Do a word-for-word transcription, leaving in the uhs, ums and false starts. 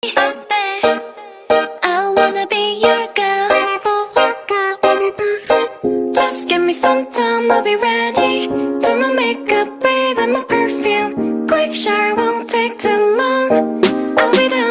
어때? I wanna be your girl. Just give me some time, I'll be ready. Do my makeup, bathe in my perfume. Quick shower won't take too long. I'll be there.